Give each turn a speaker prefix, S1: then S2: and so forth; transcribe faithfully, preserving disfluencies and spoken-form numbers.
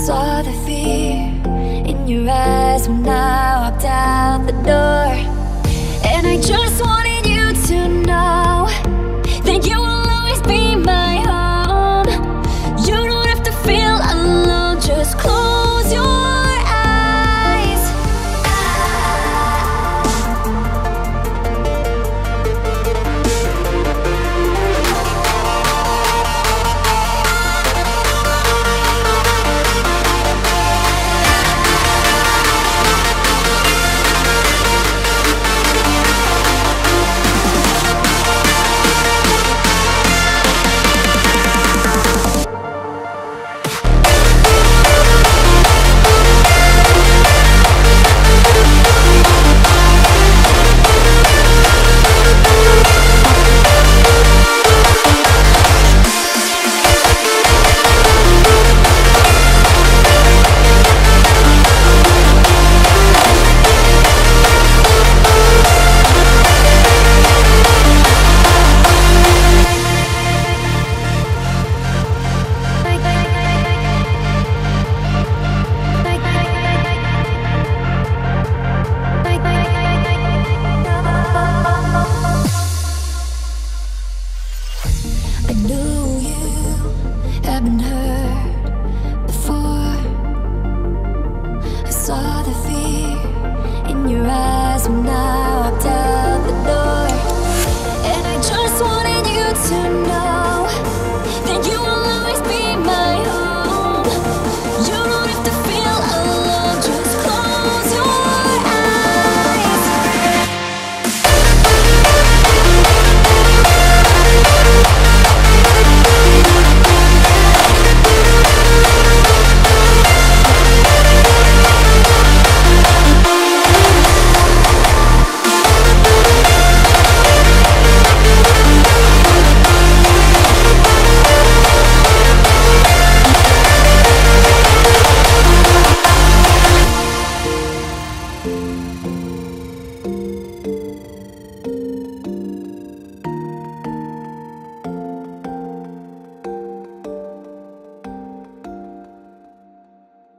S1: saw the fear in your eyes when I walked out the door. And I just wanted you to know that you will always be my home. You don't have to feel alone, just close